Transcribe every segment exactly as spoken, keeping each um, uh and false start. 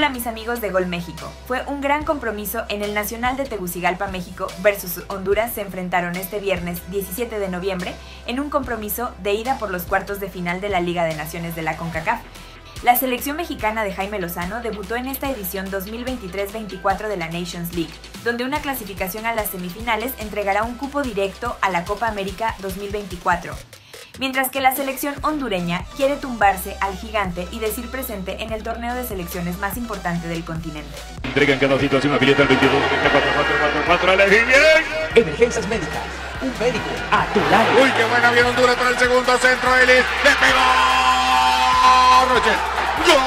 Hola mis amigos de Gol México. Fue un gran compromiso en el Nacional de Tegucigalpa, México versus Honduras. Se enfrentaron este viernes diecisiete de noviembre en un compromiso de ida por los cuartos de final de la Liga de Naciones de la CONCACAF. La selección mexicana de Jaime Lozano debutó en esta edición dos mil veintitrés veinticuatro de la Nations League, donde una clasificación a las semifinales entregará un cupo directo a la Copa América dos mil veinticuatro. Mientras que la selección hondureña quiere tumbarse al gigante y decir presente en el torneo de selecciones más importante del continente. Entrega en cada situación habilita el veintidós, cuatro cuatro cuatro cuatro, elegí bien. Emergencias médicas, un médico a tu lado. Uy, qué buena viene Honduras para el segundo centro, Eli, le pegó Roche. ¡Gol!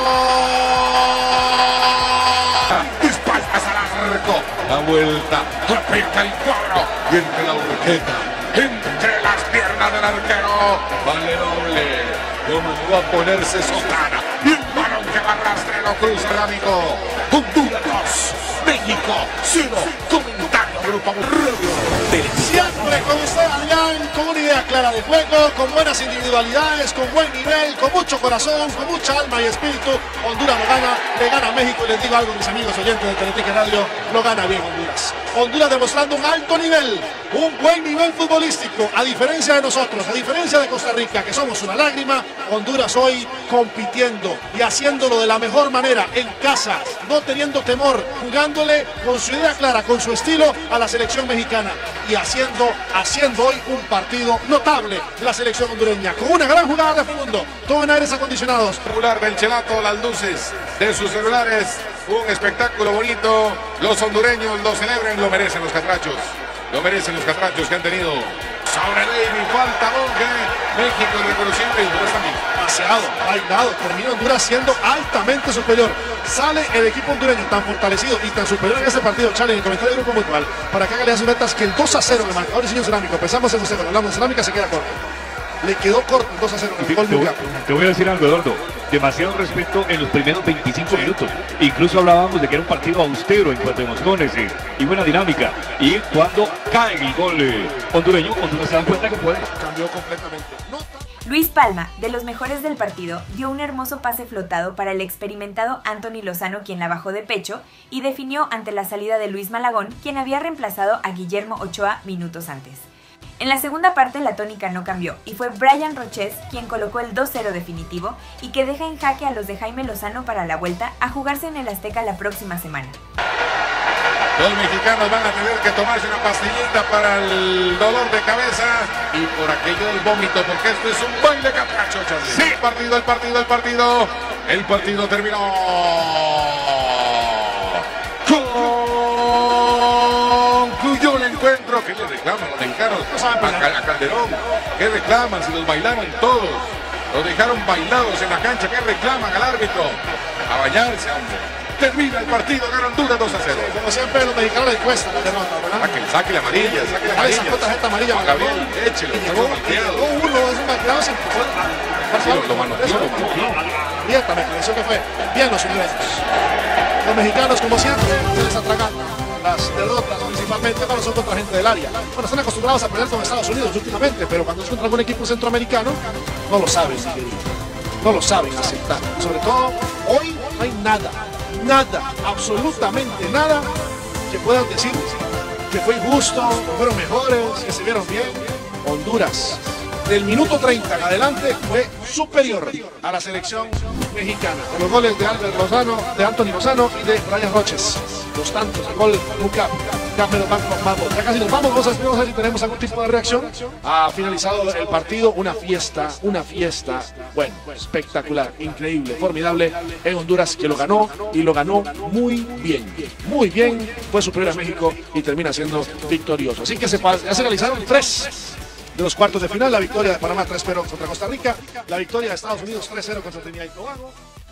Espaldas al arco, la vuelta, aprieta el cuadro y entre la urqueta, entre las piernas del arquero, vale doble, comenzó a ponerse sotana y el balón que va a arrastre lo cruza el amigo. Honduras dos, México cero, comentario Grupo Siempre con usted, Adrián, con una idea clara de juego, con buenas individualidades, con buen nivel, con mucho corazón, con mucha alma y espíritu. Honduras lo gana, le gana a México y les digo algo, mis amigos oyentes de Teletique Radio, lo gana bien Honduras. Honduras demostrando un alto nivel, un buen nivel futbolístico, a diferencia de nosotros, a diferencia de Costa Rica, que somos una lágrima. Honduras hoy compitiendo y haciéndolo de la mejor manera, en casa, no teniendo temor, jugándole con su idea clara, con su estilo a la selección mexicana y haciendo, haciendo hoy un partido notable de la selección hondureña, con una gran jugada de fondo, todo en aires acondicionados. Celular del Chelato, las luces de sus celulares, un espectáculo bonito, los hondureños lo celebran, lo merecen los catrachos, lo merecen los catrachos que han tenido. Sobre David, falta Monge, México irreconocible y Honduras también. Paseado, bailado, termina Honduras siendo altamente superior. Sale el equipo hondureño tan fortalecido y tan superior en este partido. Chale, en el comentario del Grupo Mutual, para que haga sus metas, que el dos a cero el marcador diseño cerámico, pensamos en dos a cero, hablamos de cerámica, se queda corto. Le quedó corto el dos a cero. Te, te, voy, te voy a decir algo, Eduardo. Demasiado respeto en los primeros veinticinco minutos. Incluso hablábamos de que era un partido austero en cuanto a emociones y, y buena dinámica. Y cuando cae el gol eh, hondureño, Honduras se dan cuenta que puede. Cambió completamente. No Luis Palma, de los mejores del partido, dio un hermoso pase flotado para el experimentado Anthony Lozano, quien la bajó de pecho y definió ante la salida de Luis Malagón, quien había reemplazado a Guillermo Ochoa minutos antes. En la segunda parte la tónica no cambió y fue Brian Roches quien colocó el dos cero definitivo y que deja en jaque a los de Jaime Lozano para la vuelta a jugarse en el Azteca la próxima semana. Los mexicanos van a tener que tomarse una pastillita para el dolor de cabeza y por aquello del vómito, porque esto es un baile catracho. Sí, el partido, el partido, el partido. El partido terminó. Concluyó el encuentro. ¿Qué le reclaman los mexicanos a Calderón? ¿Qué reclaman si los bailaron todos? Los dejaron bailados en la cancha. ¿Qué reclaman al árbitro? A bañarse, hombre. Termina el partido, gana Honduras dos a cero. Como siempre, los mexicanos les cuesta la derrota, ¿verdad? Saque, saque la amarilla, saque la amarilla. Sacó tarjeta amarilla. Juan Gabriel, échelo, está malcriado. Llegó uno, es un malcriado sin Sí, lo, lo manoteó, lo manoteó. Dieta, me pareció que fue bien los ingleses. Los mexicanos, como siempre, se les atragantan las derrotas, principalmente cuando son contra gente del área. Bueno, están acostumbrados a perder con Estados Unidos últimamente, pero cuando es contra algún equipo centroamericano, no lo saben digerir. No lo saben aceptar. Sobre todo, hoy no hay nada. Nada, absolutamente nada que puedan decir que fue injusto, que fueron mejores, que se vieron bien. Honduras, del minuto treinta en adelante, fue superior a la selección mexicana. Con los goles de Albert Lozano, de Anthony Lozano y de Brian Roches. Los tantos, el gol de Lucas. Ya me lo van con vamos. Ya casi nos vamos, vamos a ver si tenemos algún tipo de reacción. Ha finalizado el partido, una fiesta, una fiesta, bueno, espectacular, increíble, formidable en Honduras, que lo ganó y lo ganó muy bien, muy bien, fue superior a México y termina siendo victorioso. Así que se, ya se realizaron tres de los cuartos de final, la victoria de Panamá tres cero contra Costa Rica, la victoria de Estados Unidos tres cero contra Trinidad y Tobago.